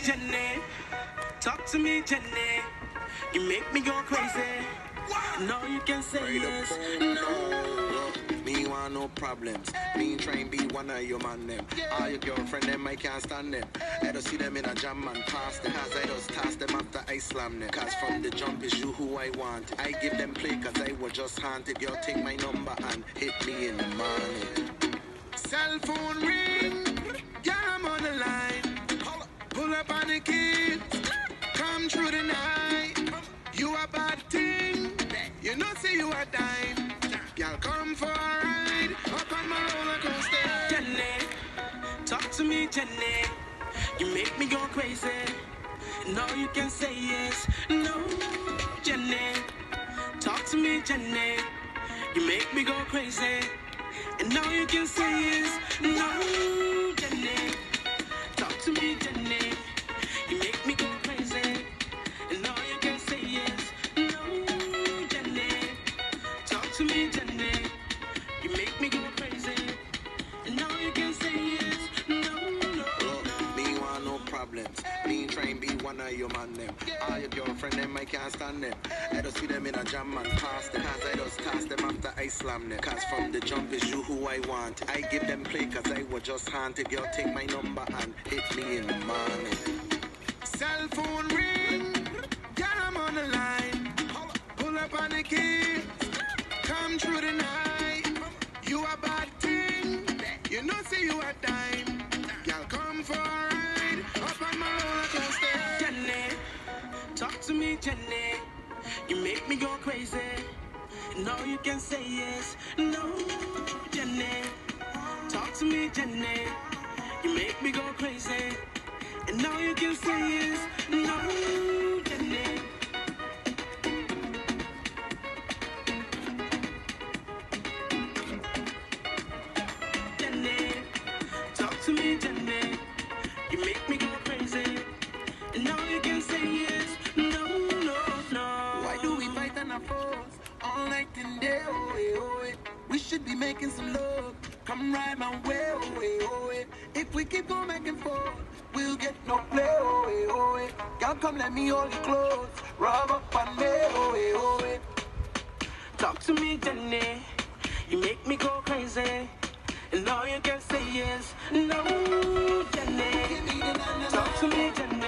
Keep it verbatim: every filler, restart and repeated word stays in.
Jennie. Talk to me, Jennie. You make me go crazy. No, you can say yes. No. Me want no problems. Me try and be one of your man them. All your girlfriend them, I can't stand them. I don't see them in a jam and pass them. Cause I just toss them after I slam them. Cause from the jump is you who I want. I give them play cause I was just haunted. Girl, take my number and hit me in the morning. Cell phone ring. Yeah, I'm on the line. Pull up on the kids. Come through the night. You a bad thing. You know, say you a dime. Y'all come for a ride up on my roller coaster. Jennie, talk to me, Jennie. You make me go crazy. No, you can say yes. No, Jennie, talk to me, Jennie. You make me go crazy. And now you can say yes. No, Jennie, talk to me, Jennie. You make me go crazy. And now you can say yes. No, Jennie, talk to me, Jennie. You make me go crazy. And now you can say yes. No, no, no. Me want no problems. Me try and be one of your man them. All your girlfriend them, I can't stand them. I don't see them in a jam and pass them. Cause I just toss them after I slam them. Cause from the jump is you who I want. I give them play cause I was just haunted. Girl, take my number and hit me in the morning. Cell phone ring. Yeah, I'm on the line. Pull up on the kids. Come through the night. You a bad thing. You know, say you a dime. Y'all come for a ride up on my roller coaster. Jennie, talk to me, Jennie. You make me go crazy. No, you can say yes. No, Jennie, talk to me, Jennie. You make me go crazy. And now you can say yes. No, Jennie. Jennie, talk to me, Jennie. You make me go crazy. And now you can say yes. No, no, no. Why do we fight and a force all night and day? Oh, eh, oh, eh. We should be making some love. Come ride my way, oh, eh, oh, eh. If we keep on making forth, we'll get no play, oh, eh, oh, eh. Girl, come let me hold you close. Rub up on me, oh, eh, oh, eh. Talk to me, Jennie. You make me go crazy. And now you can say yes. No, Jennie. Talk to me, Jennie.